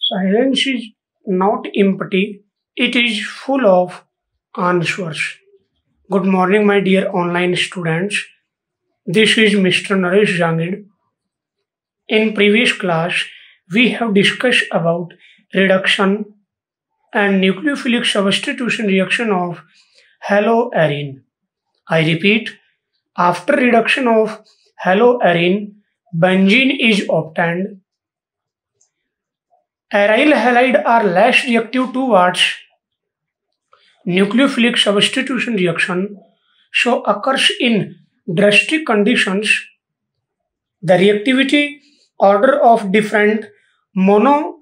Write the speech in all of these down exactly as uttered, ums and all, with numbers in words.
Silence is not empty, it is full of answers. Good morning, my dear online students. This is Mister Naresh Jangid. In previous class, we have discussed about reduction and nucleophilic substitution reaction of haloarine. I repeat, after reduction of haloarine, benzene is obtained. Aryl halide are less reactive towards nucleophilic substitution reaction, so occurs in drastic conditions. The reactivity order of different mono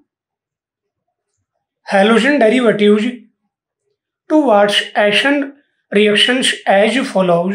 halogen derivatives towards Ashen reactions as follows.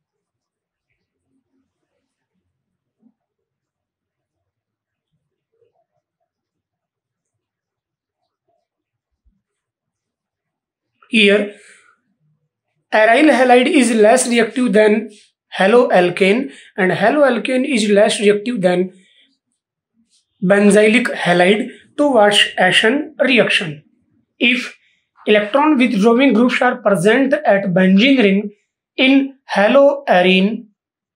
Here, aryl halide is less reactive than haloalkane and haloalkane is less reactive than benzylic halide towards Ashen reaction. If electron withdrawing groups are present at benzene ring in haloarine,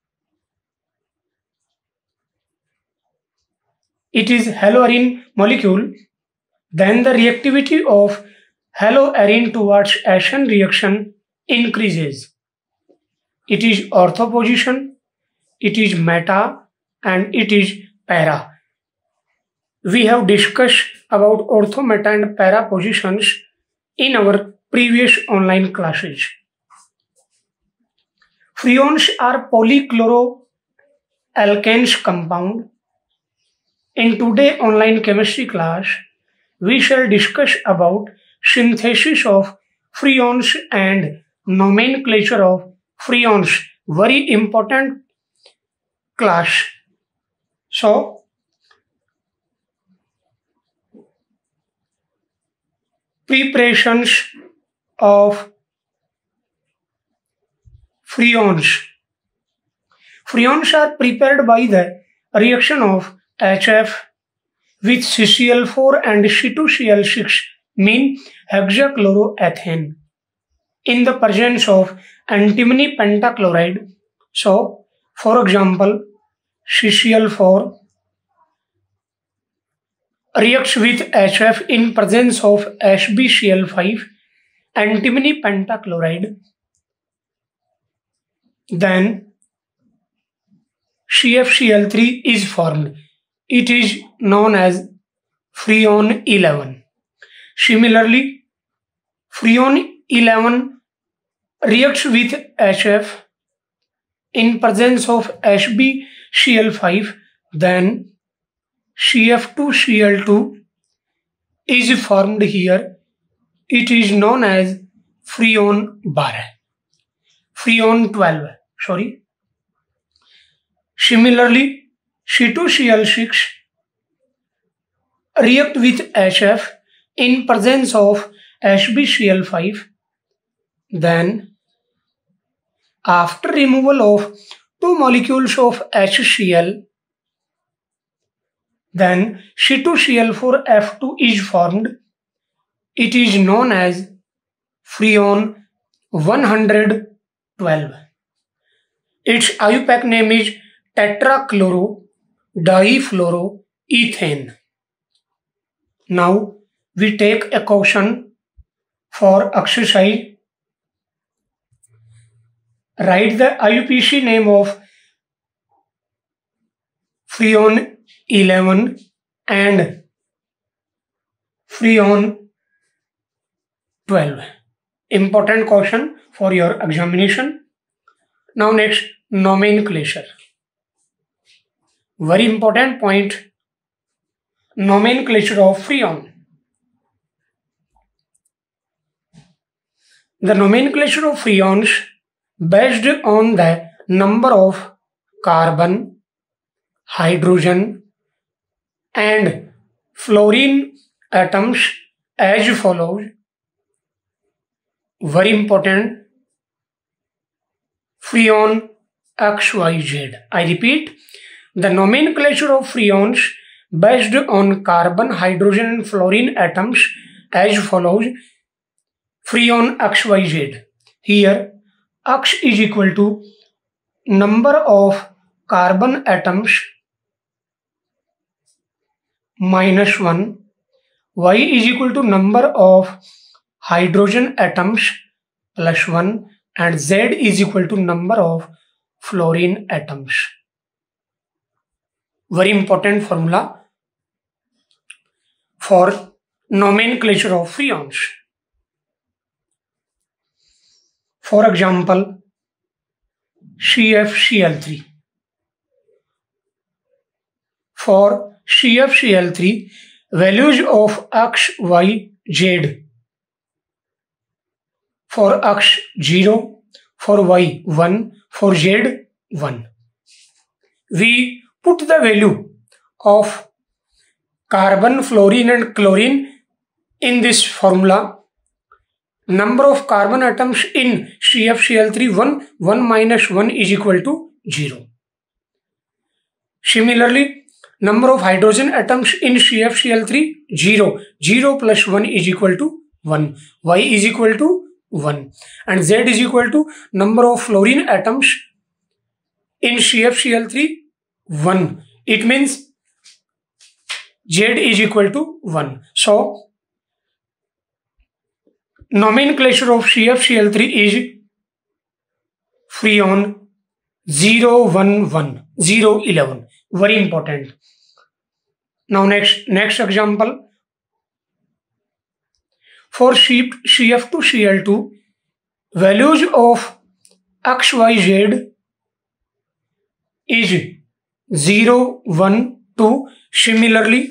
it is haloarine molecule, then the reactivity of haloarine towards Ashen reaction increases. It is ortho position, it is meta, and it is para. We have discussed about ortho, meta, and para positions in our previous online classes. Freons are polychloroalkanes compound. In today's online chemistry class, we shall discuss about synthesis of freons and nomenclature of freons. Very important class. So, preparations of freons. Freons are prepared by the reaction of H F with C C l four and C two C l six mean hexachloroethane in the presence of antimony pentachloride. So, for example, C C l four reacts with H F in presence of H b C l five, antimony pentachloride. Then C f C l three is formed. It is known as Freon eleven. Similarly, Freon eleven reacts with H F in presence of H b C l five, then C f two C l two is formed here. It is known as Freon twelve. Freon twelve, sorry. Similarly, C two C l six react with H F in presence of H b C l five. Then, after removal of two molecules of HCl, then C two C l four F two is formed. It is known as Freon one hundred twelve. Its I U P A C name is tetrachloro-difluoroethane. Now we take a question for exercise. Write the I U P A C name of Freon eleven and Freon twelve. Important question for your examination. Now next, nomenclature. Very important point, nomenclature of freon. The nomenclature of freons based on the number of carbon, hydrogen, and fluorine atoms as follows. Very important, Freon X Y Z. I repeat, the nomenclature of freons based on carbon, hydrogen and fluorine atoms as follows. Freon X Y Z. Here X is equal to number of carbon atoms minus one, Y is equal to number of hydrogen atoms plus one, and Z is equal to number of fluorine atoms. Very important formula for nomenclature of freons. For example, C F C l three. For C F C l three, values of X, Y, Z. For X zero, for Y one, for Z one. We put the value of carbon, fluorine and chlorine in this formula. Number of carbon atoms in C F C l three, one, one minus one is equal to zero. Similarly, number of hydrogen atoms in C F C l three, zero. zero plus one is equal to one. Y is equal to one. And Z is equal to number of fluorine atoms in C F C l three, one. It means Z is equal to one. So, nomenclature of C F C l three is freon zero one one, zero eleven. Very important. Now next, next example. For C F two C l two, values of X Y Z is zero one two. Similarly,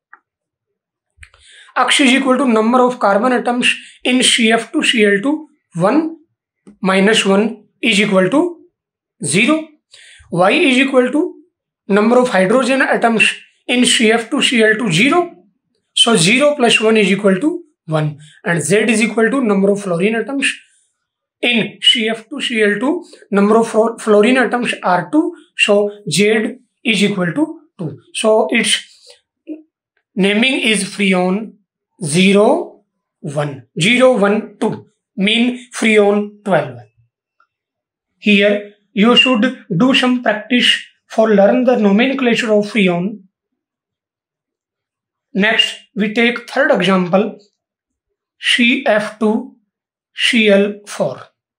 X is equal to number of carbon atoms in C F two C l two, one minus one is equal to zero. Y is equal to number of hydrogen atoms in C F two C l two, zero. So zero plus one is equal to one. And Z is equal to number of fluorine atoms in C F two C l two. Number of fluorine atoms are two. So Z is equal to two. So its naming is freon zero one, zero one two, mean freon twelve. Here you should do some practice for learn the nomenclature of freon. Next, we take third example, C F two C l four.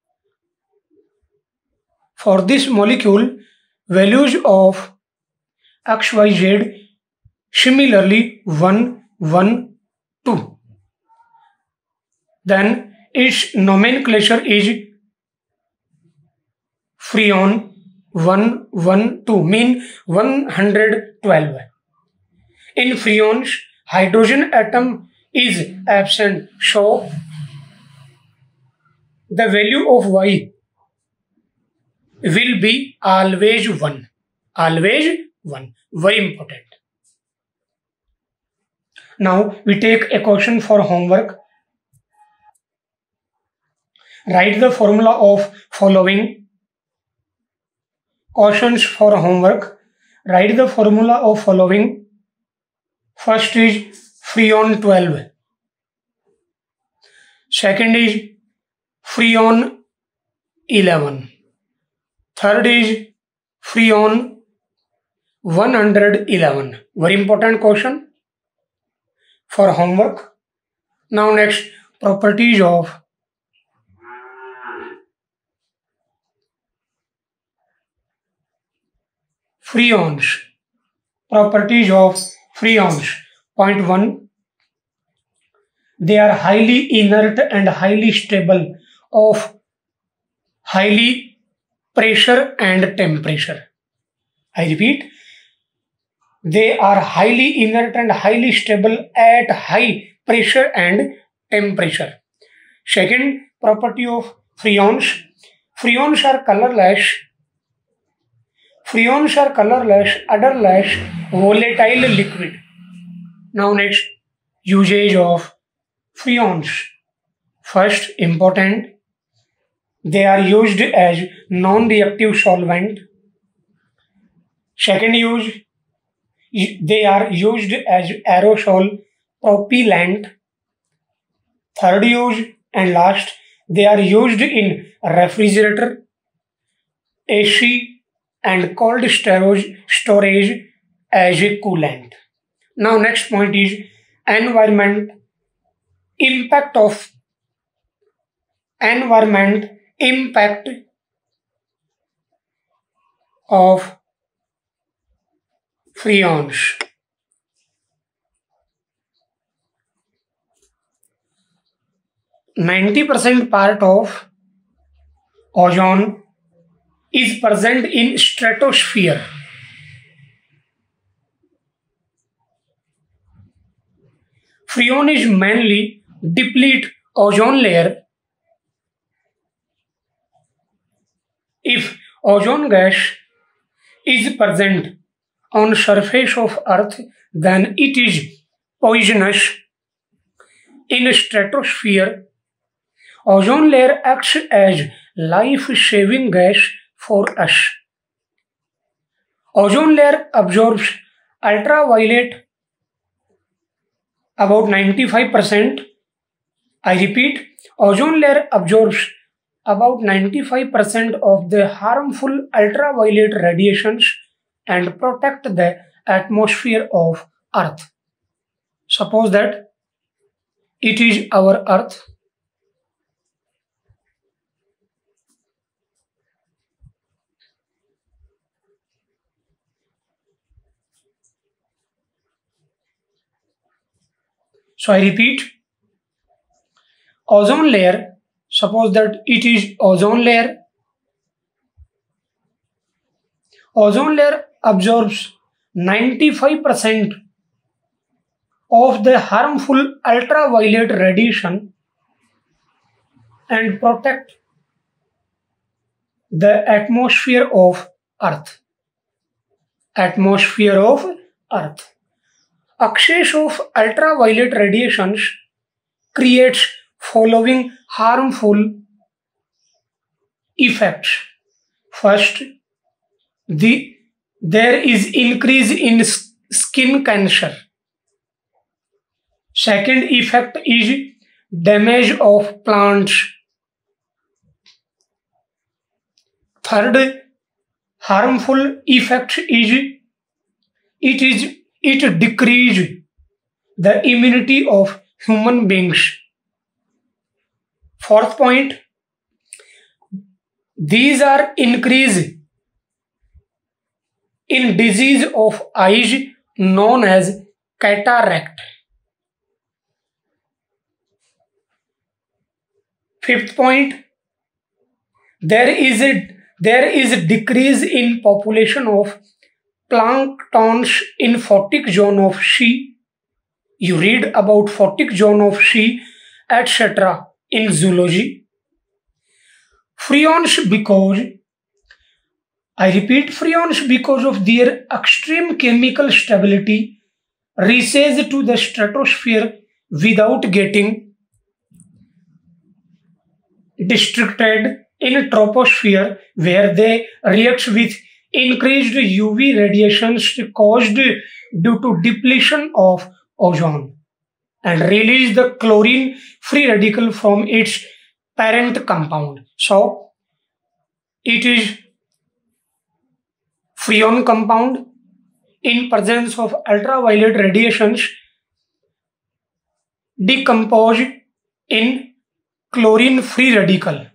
For this molecule, values of X Y Z similarly one one two. Then its nomenclature is freon one one two, mean one hundred twelve. In freons, hydrogen atom is absent, so the value of Y will be always one. Always one. Very important. Now we take a question for homework. Write the formula of following. Questions for homework. Write the formula of following. First is freon twelve. Second is freon eleven. Third is freon one hundred eleven. Very important question for homework. Now next, properties of freons. Properties of freons. Point one. They are highly inert and highly stable of highly pressure and temperature. I repeat, they are highly inert and highly stable at high pressure and temperature. Second property of freons. Freons are colorless. Freons are colorless, odorless, volatile liquid. Now next, usage of freons. First, important, they are used as non-reactive solvent. Second use, they are used as aerosol propellant. Third use and last, they are used in refrigerator, A C and cold storage storage as a coolant. Now next point is environment impact of environment impact of freons. ninety percent part of ozone is present in stratosphere. Freon is mainly deplete ozone layer. If ozone gas is present on surface of earth, then it is poisonous. In stratosphere, ozone layer acts as life-saving gas for us. Ozone layer absorbs ultraviolet about ninety-five percent. I repeat, ozone layer absorbs about ninety-five percent of the harmful ultraviolet radiations and protect the atmosphere of Earth. Suppose that it is our Earth. So I repeat, ozone layer, suppose that it is ozone layer. Ozone layer absorbs ninety-five percent of the harmful ultraviolet radiation and protect the atmosphere of Earth. Atmosphere of Earth. Excess of ultraviolet radiations creates following harmful effects. First, the, there is increase in skin cancer. Second effect is damage of plants. Third harmful effect is it is it decrease the immunity of human beings. Fourth point, these are increase in disease of eyes known as cataract. Fifth point, there is a there is a decrease in population of planktons in photic zone of sea. You read about photic zone of sea, et cetera in zoology. Freons because, I repeat, freons because of their extreme chemical stability recede to the stratosphere without getting distracted in troposphere, where they react with increased U V radiations caused due to depletion of ozone and release the chlorine free radical from its parent compound. So it is freon compound in presence of ultraviolet radiations decompose in chlorine free radical.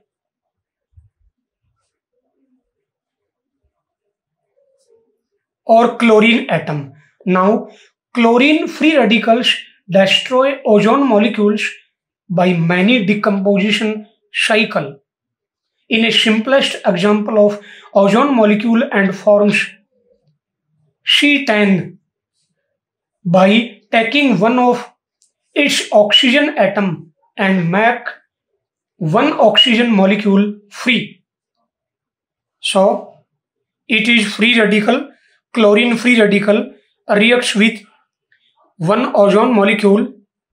Or chlorine atom. Now, chlorine free radicals destroy ozone molecules by many decomposition cycle. In a simplest example of ozone molecule and forms C ten by taking one of its oxygen atom and make one oxygen molecule free. So, it is free radical. Chlorine free radical reacts with one ozone molecule,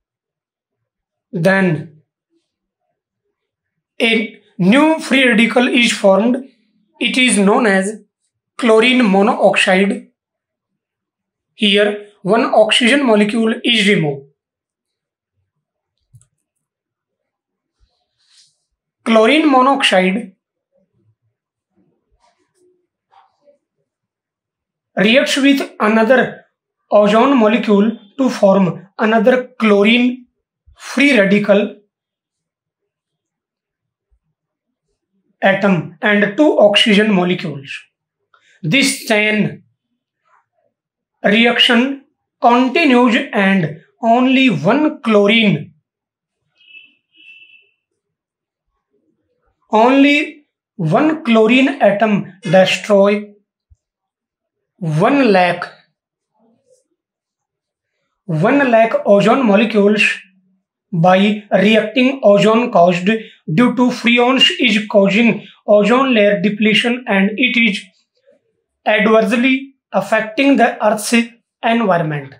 then a new free radical is formed. It is known as chlorine monoxide. Here, one oxygen molecule is removed. Chlorine monoxide reacts with another ozone molecule to form another chlorine free radical atom and two oxygen molecules. This chain reaction continues and only one chlorine only one chlorine atom destroy one lakh one lakh ozone molecules by reacting ozone caused due to freons is causing ozone layer depletion and it is adversely affecting the Earth's environment.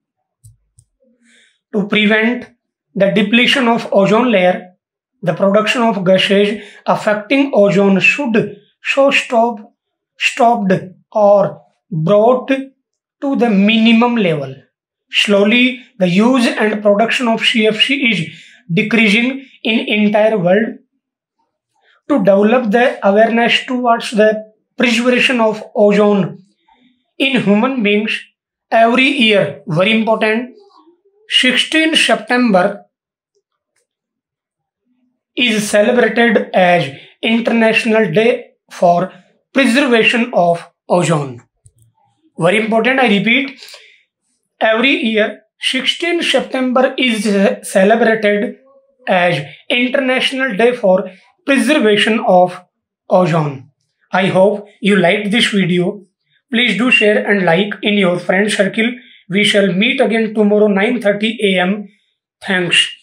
To prevent the depletion of ozone layer, the production of gases affecting ozone should so stop stopped or brought to the minimum level. Slowly, the use and production of C F C is decreasing in entire world. To develop the awareness towards the preservation of ozone in human beings, every year, very important, sixteenth September is celebrated as International Day for Preservation of Ozone. Very important, I repeat, every year sixteenth September is celebrated as International Day for Preservation of Ozone. I hope you liked this video. Please do share and like in your friend circle. We shall meet again tomorrow nine thirty a m Thanks.